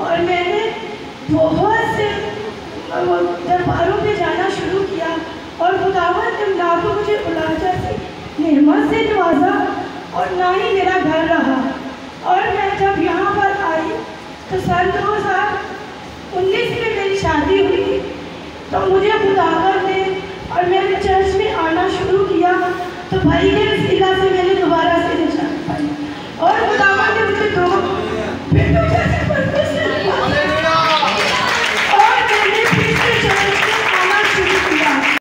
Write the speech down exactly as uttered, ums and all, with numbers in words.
और मैंने बहुत से दरबारों पे जाना शुरू किया और खुदावंद ने ना तो मुझे उलाजा से नेमत से नवाजा और ना ही मेरा घर रहा। और मैं जब यहाँ पर आई तो सन दो हज़ार उन्नीस में मेरी शादी हुई। तो मुझे खुदावंद ने और मैंने चर्च में आना शुरू किया तो भाई के वसीला से मैंने दोबारा से